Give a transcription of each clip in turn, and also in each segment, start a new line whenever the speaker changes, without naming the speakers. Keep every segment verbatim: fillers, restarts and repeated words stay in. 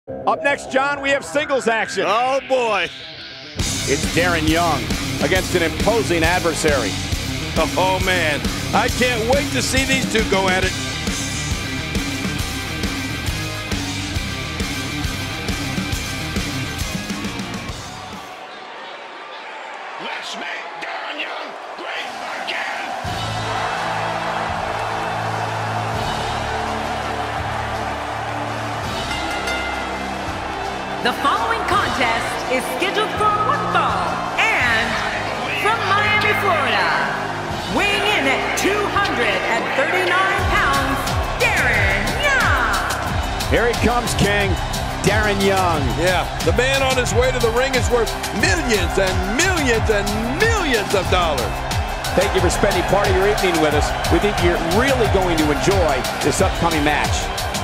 Up next, John, we have singles action.
Oh, boy.
It's Darren Young against an imposing adversary.
Oh, man. I can't wait to see these two go at it.
Let's make Darren Young great again.
The following contest is scheduled for one fall, and from Miami, Florida, weighing in at two hundred thirty-nine pounds, Darren Young.
Here he comes, King. Darren Young.
Yeah, the man on his way to the ring is worth millions and millions and millions of dollars.
Thank you for spending part of your evening with us. We think you're really going to enjoy this upcoming match.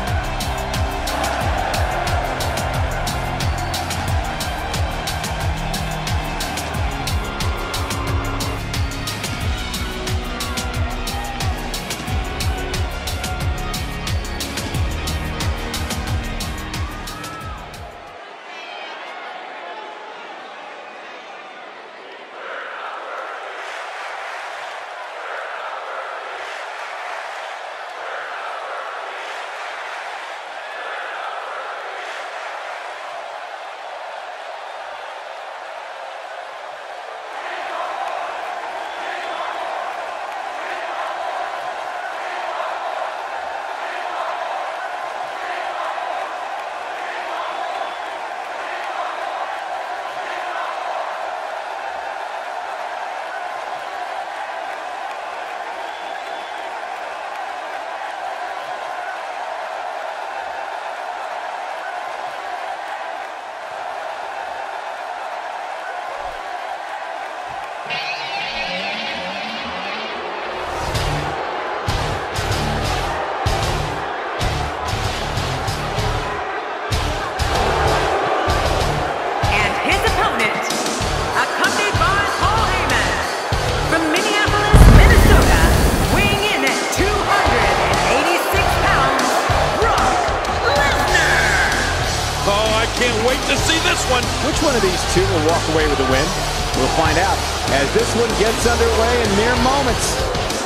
Can't wait to see this one.
Which one of these two will walk away with the win? We'll find out as this one gets underway in mere moments.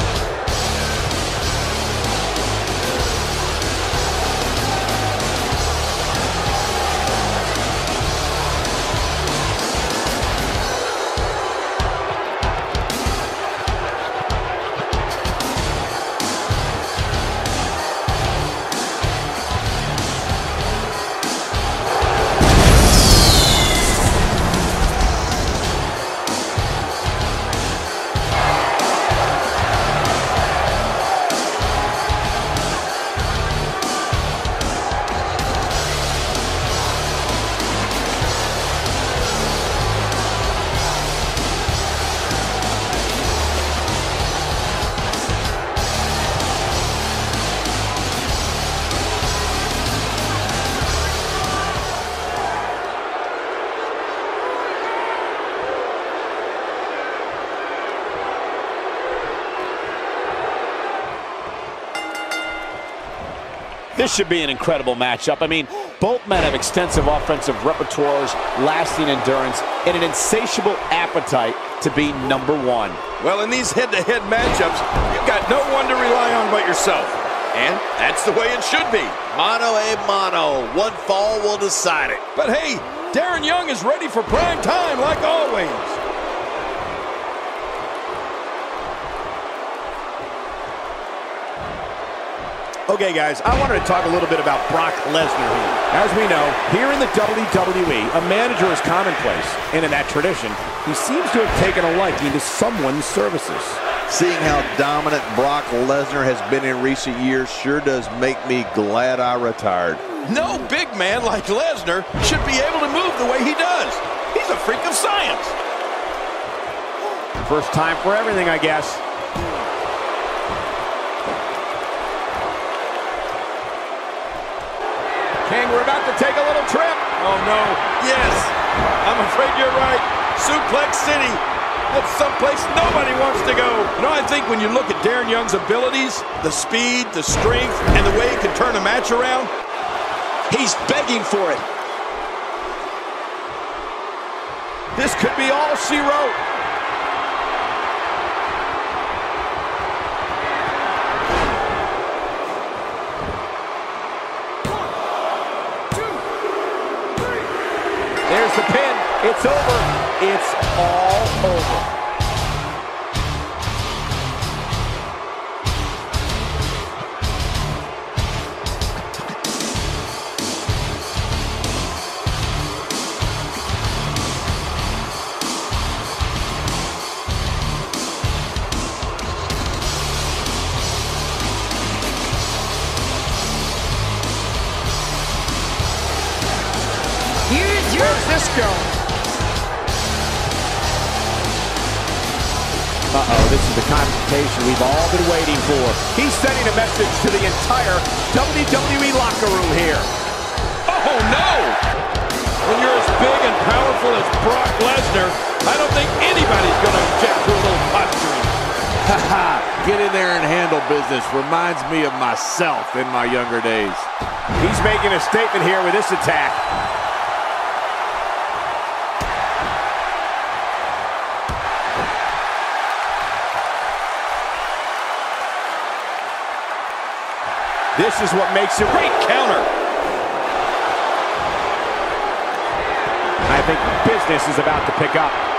This should be an incredible matchup. I mean, both men have extensive offensive repertoires, lasting endurance, and an insatiable appetite to be number one.
Well, in these head-to-head matchups, you've got no one to rely on but yourself. And that's the way it should be.
Mano a mano. One fall will decide it.
But hey, Darren Young is ready for prime time like always.
Okay, guys, I wanted to talk a little bit about Brock Lesnar here. As we know, here in the W W E, a manager is commonplace, and in that tradition, he seems to have taken a liking to someone's services.
Seeing how dominant Brock Lesnar has been in recent years sure does make me glad I retired.
No big man like Lesnar should be able to move the way he does. He's a freak of science.
First time for everything, I guess. King, we're about to take a little trip.
Oh, no. Yes. I'm afraid you're right. Suplex City. That's someplace nobody wants to go. You know, I think when you look at Darren Young's abilities, the speed, the strength, and the way he can turn a match around, He's begging for it.
This could be all she wrote. There's the pin. It's over. It's all over.
Here's your...
Where's this going? Uh-oh, this is the confrontation we've all been waiting for. He's sending a message to the entire W W E locker room here.
Oh, no! When you're as big and powerful as Brock Lesnar, I don't think anybody's going to object to a little posturing.
Haha, get in there and handle business. Reminds me of myself in my younger days.
He's making a statement here with this attack. This is what makes it
Great counter.
I think business is about to pick up.